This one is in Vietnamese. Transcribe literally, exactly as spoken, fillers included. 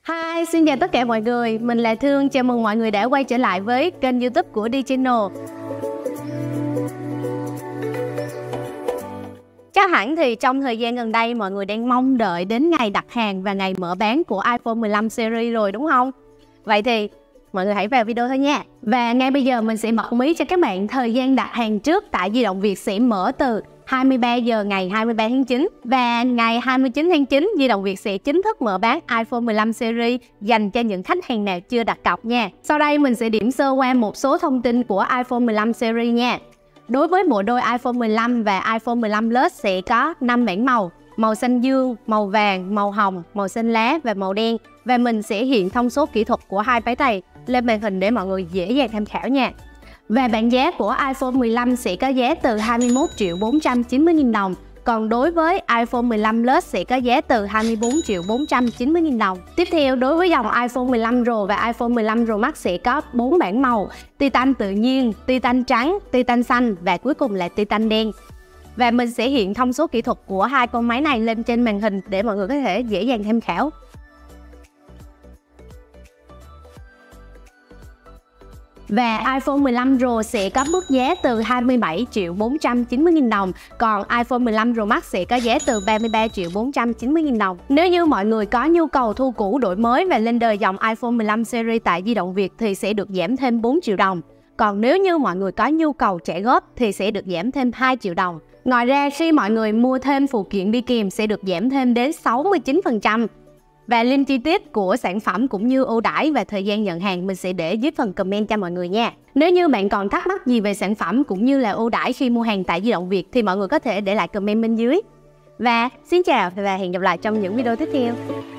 Hi, xin chào tất cả mọi người, mình là Thương, chào mừng mọi người đã quay trở lại với kênh YouTube của D-Channel. Chắc hẳn thì trong thời gian gần đây mọi người đang mong đợi đến ngày đặt hàng và ngày mở bán của iPhone mười lăm series rồi đúng không? Vậy thì mọi người hãy vào video thôi nha. Và ngay bây giờ mình sẽ bật mí cho các bạn thời gian đặt hàng trước tại Di động Việt sẽ mở từ hai mươi ba giờ ngày hai mươi ba tháng chín. Và ngày hai mươi chín tháng chín, Di động Việt sẽ chính thức mở bán iPhone mười lăm series dành cho những khách hàng nào chưa đặt cọc nha. Sau đây mình sẽ điểm sơ qua một số thông tin của iPhone mười lăm series nha. Đối với bộ đôi iPhone mười lăm và iPhone mười lăm Plus sẽ có năm bảng màu: màu xanh dương, màu vàng, màu hồng, màu xanh lá và màu đen. Và mình sẽ hiện thông số kỹ thuật của hai phái này lên màn hình để mọi người dễ dàng tham khảo nha. Và bảng giá của iPhone mười lăm sẽ có giá từ hai mươi mốt triệu bốn trăm chín mươi nghìn đồng. Còn đối với iPhone mười lăm Plus sẽ có giá từ hai mươi bốn triệu bốn trăm chín mươi nghìn đồng. Tiếp theo, đối với dòng iPhone mười lăm Pro và iPhone mười lăm Pro Max sẽ có bốn bảng màu: Titan tự nhiên, Titan trắng, Titan xanh và cuối cùng là Titan đen. Và mình sẽ hiện thông số kỹ thuật của hai con máy này lên trên màn hình để mọi người có thể dễ dàng tham khảo. Và iPhone mười lăm Pro sẽ có mức giá từ hai mươi bảy triệu bốn trăm chín mươi nghìn đồng. Còn iPhone mười lăm Pro Max sẽ có giá từ ba mươi ba triệu bốn trăm chín mươi nghìn đồng. Nếu như mọi người có nhu cầu thu cũ đổi mới và lên đời dòng iPhone mười lăm series tại Di động Việt thì sẽ được giảm thêm bốn triệu đồng. Còn nếu như mọi người có nhu cầu trả góp thì sẽ được giảm thêm hai triệu đồng. Ngoài ra, khi mọi người mua thêm phụ kiện đi kèm sẽ được giảm thêm đến sáu mươi chín phần trăm. Và link chi tiết của sản phẩm cũng như ưu đãi và thời gian nhận hàng mình sẽ để dưới phần comment cho mọi người nha. Nếu như bạn còn thắc mắc gì về sản phẩm cũng như là ưu đãi khi mua hàng tại Di động Việt thì mọi người có thể để lại comment bên dưới. Và xin chào và hẹn gặp lại trong những video tiếp theo.